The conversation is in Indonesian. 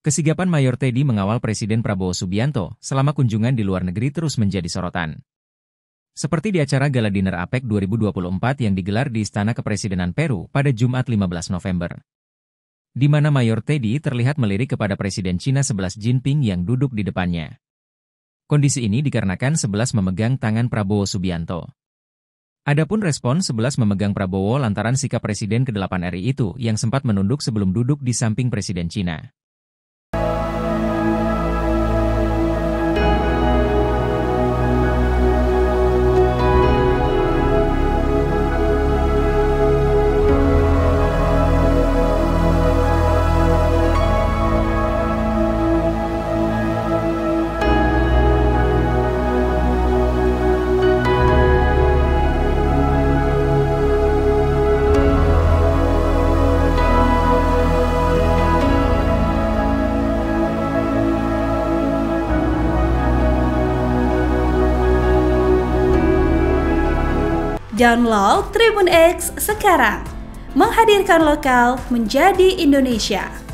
Kesigapan Mayor Teddy mengawal Presiden Prabowo Subianto selama kunjungan di luar negeri terus menjadi sorotan. Seperti di acara Gala Dinner APEC 2024 yang digelar di Istana Kepresidenan Peru pada Jumat 15 November. Di mana Mayor Teddy terlihat melirik kepada Presiden Cina 11 Jinping yang duduk di depannya. Kondisi ini dikarenakan 11 memegang tangan Prabowo Subianto. Adapun respon 11 memegang Prabowo lantaran sikap Presiden ke-8 RI itu yang sempat menunduk sebelum duduk di samping Presiden Cina. Download Tribun X sekarang, menghadirkan lokal menjadi Indonesia.